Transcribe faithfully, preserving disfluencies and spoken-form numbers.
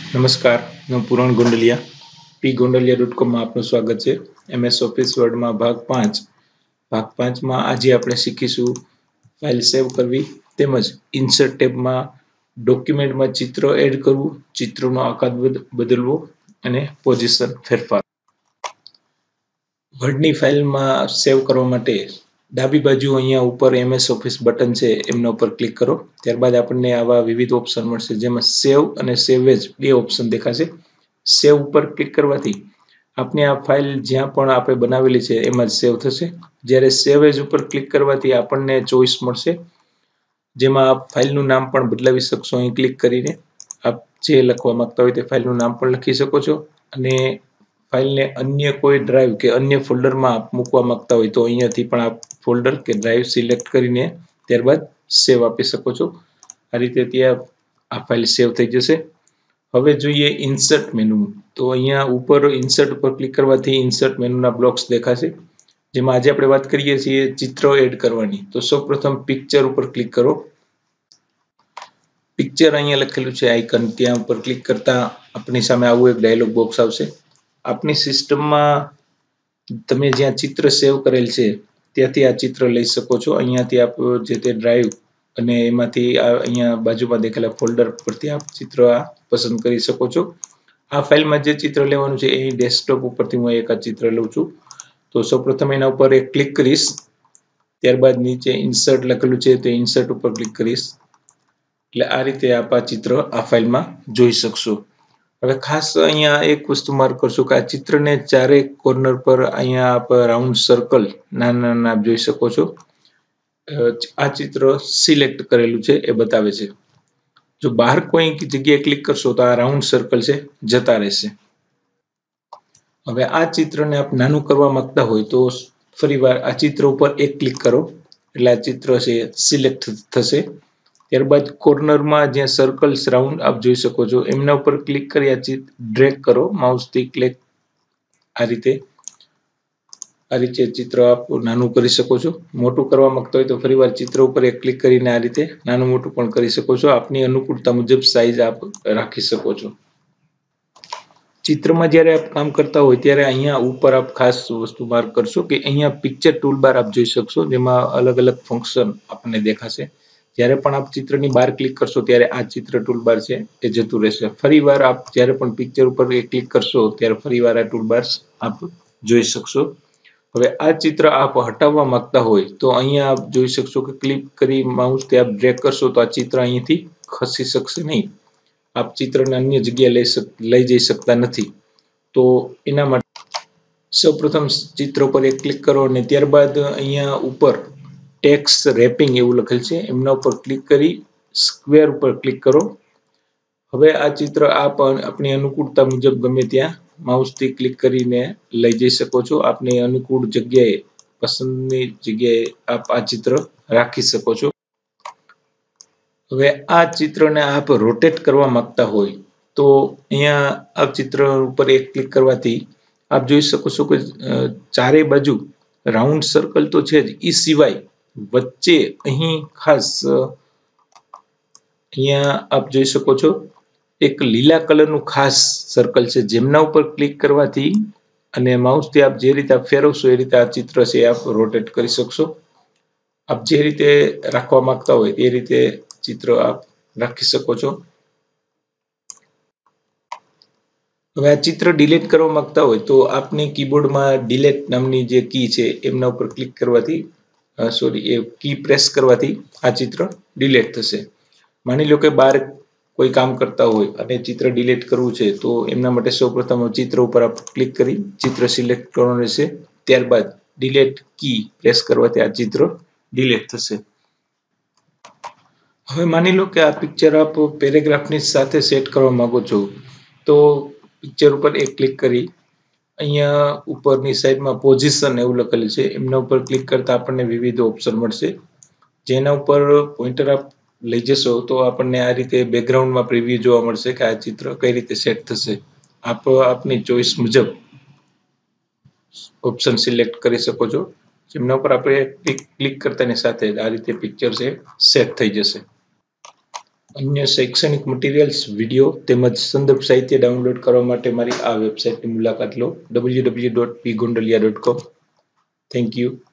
નમસ્કાર, હું Puran Gondaliya P Gondaliya dot કોમમાં આપનું સ્વાગત છે. એમએસ ઓફિસ વર્ડમાં ભાગ પાંચ ભાગ પાંચમાં આજે આપણે શીખીશું ફાઇલ સેવ કરવી તેમજ ઇન્સર્ટ ટેબમાં ડોક્યુમેન્ટમાં ચિત્ર એડ કરવું, ચિત્રનો આકાર બદલવો અને પોઝિશન ફેરફાર. વર્ડની ફાઇલમાં સેવ કરવા માટે ડાબી બાજુ અહીંયા ઉપર એમએસ ઓફિસ બટન છે એમના ઉપર ક્લિક કરો. ત્યારબાદ આપણને આવા વિવિધ ઓપ્શન મળશે જેમાં સેવ અને સેવ એઝ બે ઓપ્શન દેખાશે. સેવ ઉપર ક્લિક કરવાથી આપણે આ ફાઇલ જ્યાં પણ આપણે બનાવેલી છે એમાં જ સેવ થશે. જ્યારે સેવ એઝ ઉપર ક્લિક કરવાથી આપણને ચોઈસ મળશે જેમાં આપ ફાઇલનું નામ પણ બદલાવી શકશો. અહીં ક્લિક કરીને આપ જે લખવા માંગતા હોય તે ફાઇલનું નામ પણ લખી શકો છો અને ફાઇલને અન્ય કોઈ ડ્રાઈવ કે અન્ય ફોલ્ડરમાં આપ મૂકવા માંગતા હોય તો અહીંયાથી પણ આપ ફોલ્ડર કે ડ્રાઈવ સિલેક્ટ કરીને ત્યારબાદ સેવ આપી શકો છો. આ રીતે ત્યાં આ ફાઇલ સેવ થઈ જશે. હવે જોઈએ ઇન્સર્ટ મેનુ. તો અહીંયા ઉપર ઇન્સર્ટ ઉપર ક્લિક કરવાથી ઇન્સર્ટ મેનુના બ્લોક્સ દેખાશે જેમાં આજે આપણે વાત કરીએ છીએ ચિત્રો એડ કરવાની. તો સૌપ્રથમ પિક્ચર ઉપર ક્લિક કરો. પિક્ચર અહીંયા લખેલું છે આઇકન, ત્યાં ઉપર ક્લિક કરતા આપણી સામે આવું એક ડાયલોગ બોક્સ આવશે. આપની સિસ્ટમમાં તમે જ્યાં ચિત્ર સેવ કરેલ છે ત્યાંથી આ ચિત્ર લઈ શકો છો. અહીંયાથી આપ જે તે ડ્રાઈવ અને એમાંથી અહીંયા બાજુમાં દેખાયેલા ફોલ્ડર પરથી આપ ચિત્ર આ પસંદ કરી શકો છો. આ ફાઇલમાં જે ચિત્ર લેવાનું છે એ ડેસ્કટોપ ઉપરથી હું એક આ ચિત્ર લઉં છું. તો સૌપ્રથમ એના ઉપર એક ક્લિક કરીશ. ત્યારબાદ નીચે ઇન્સર્ટ લખેલું છે તો ઇન્સર્ટ ઉપર ક્લિક કરીશ. એટલે આ રીતે આપ આ ચિત્ર આ ફાઇલમાં જોઈ શકશો. હવે ખાસ અહીંયા એક વસ્તુ માર્ક કરશો કે આ ચિત્રને ચારે કોર્નર પર અહીંયા આપ રાઉન્ડ સર્કલ નાના નાના આપ જોઈ શકો છો. આ ચિત્ર સિલેક્ટ કરેલું છે એ બતાવે છે. જો બહાર કોઈ જગ્યાએ ક્લિક કરશો તો આ રાઉન્ડ સર્કલ છે જતા રહેશે. હવે આ ચિત્રને આપ નાનું કરવા માંગતા હોય તો ફરીવાર આ ચિત્ર ઉપર એક ક્લિક કરો એટલે આ ચિત્ર છે સિલેક્ટ થશે. ત્યારબાદ કોર્નરમાં જ્યાં સર્કલ્સ રાઉન્ડ આપ જોઈ શકો છો એમના ઉપર ક્લિક કરી આ ચિત્ર ડ્રેગ કરો માઉસથી. ક્લિક આ રીતે આ રીતે ચિત્ર આપ નાનું કરી શકો છો. મોટું કરવા માંગતા હોય તો ફરીવાર ચિત્ર ઉપર એક ક્લિક કરીને આ રીતે નાનું મોટું પણ કરી શકો છો. આપની અનુકૂળતા મુજબ સાઈઝ આપ રાખી શકો છો. ચિત્રમાં જ્યારે આપ કામ કરતા હોય ત્યારે અહીંયા ઉપર આપ ખાસ વસ્તુ માર્ક કરશો કે અહીંયા પિક્ચર ટૂલબાર આપ જોઈ શકશો જેમાં અલગ અલગ ફંક્શન આપણને દેખાશે. જ્યારે પણ આપ ચિત્રની બહાર ક્લિક કરશો ત્યારે આ ચિત્ર ટૂલબાર છે એ જતું રહેશે. ફરીવાર આપ જ્યારે પણ પિક્ચર ઉપર ક્લિક કરશો ત્યારે ફરીવાર આ ટૂલબાર્સ આપ જોઈ શકશો. હવે આ ચિત્ર આપ હટાવવા માંગતા હોય તો અહીંયા આપ જોઈ શકશો કે ક્લિક કરી માઉસથી આપ ડ્રેગ કરશો તો આ ચિત્ર અહીંથી ખસી શકશે નહીં. આપ ચિત્રને અન્ય જગ્યાએ લઈ લઈ જઈ શકતા નથી. તો એના માટે સૌપ્રથમ ચિત્ર પર એક ક્લિક કરો અને ત્યારબાદ અહીંયા ઉપર ટેક્સ રેપિંગ એવું લખેલ છે એમના ઉપર ક્લિક કરી સ્ક્વેર ઉપર ક્લિક કરો. હવે આ ચિત્ર આપ આપણી અનુકૂળતા મુજબ ગમે ત્યાં માઉસથી ક્લિક કરીને લઈ જઈ શકો છો. આપની અનુકૂળ જગ્યાએ પસંદની જગ્યાએ આપ આ ચિત્ર રાખી શકો છો. હવે આ ચિત્રને આપ રોટેટ કરવા માંગતા હોય તો અહીંયા આ ચિત્ર ઉપર એક ક્લિક કરવાથી આપ જોઈ શકો છો કે ચારે બાજુ રાઉન્ડ સર્કલ તો છે જ, એ સિવાય વચ્ચે અહીં ખાસ અહીંયા આપ જોઈ શકો છો એક લીલા કલરનું ખાસ સર્કલ છે જેમના ઉપર ક્લિક કરવાથી અને માઉસથી આપ જે રીતે આપ ફેરવશો એ રીતે આ ચિત્ર છે આપ રોટેટ કરી શકશો. આપ જે રીતે રાખવા માંગતા હોય એ રીતે ચિત્ર આપ રાખી શકો છો. હવે આ ચિત્ર ડિલીટ કરવા માંગતા હોય તો આપને કીબોર્ડમાં ડિલીટ નામની જે કી છે એમના ઉપર ક્લિક કરવાથી સોરી એ કી પ્રેસ કરવાથી આ ચિત્ર ડિલીટ થશે. માની લો કે બહાર કોઈ કામ કરતા હોય અને ચિત્ર ડિલીટ કરવું છે તો એમના માટે સૌપ્રથમ ચિત્ર ઉપર આપ ક્લિક કરી ચિત્ર સિલેક્ટ કરવાનું રહેશે. ત્યારબાદ ડિલીટ કી પ્રેસ કરવાથી આ ચિત્ર ડિલીટ થશે. હવે માની લો કે આ પિક્ચર આપ પેરેગ્રાફની સાથે સેટ કરવા માંગો છો તો પિક્ચર ઉપર એક ક્લિક કરી અહીંયા ઉપરની સાઈડમાં પોઝિશન એવું લખેલું છે એમના ઉપર ક્લિક કરતા આપણને વિવિધ ઓપ્શન મળશે. જેના ઉપર પોઇન્ટર આપ લઈ જશો તો આપણને આ રીતે બેકગ્રાઉન્ડમાં પ્રિવ્યુ જોવા મળશે કે આ ચિત્ર કઈ રીતે સેટ થશે. આપ આપની ચોઈસ મુજબ ઓપ્શન સિલેક્ટ કરી શકો છો. જેમના ઉપર આપણે ક્લિક કરતાની સાથે આ રીતે પિક્ચર છે સેટ થઈ જશે. અન્ય શૈક્ષણિક મટીરિયલ્સ, વિડીયો તેમજ સંદર્ભ સાહિત્ય ડાઉનલોડ કરવા માટે મારી આ વેબસાઇટની મુલાકાત લો W W W dot P Gondaliya dot com. Thank you.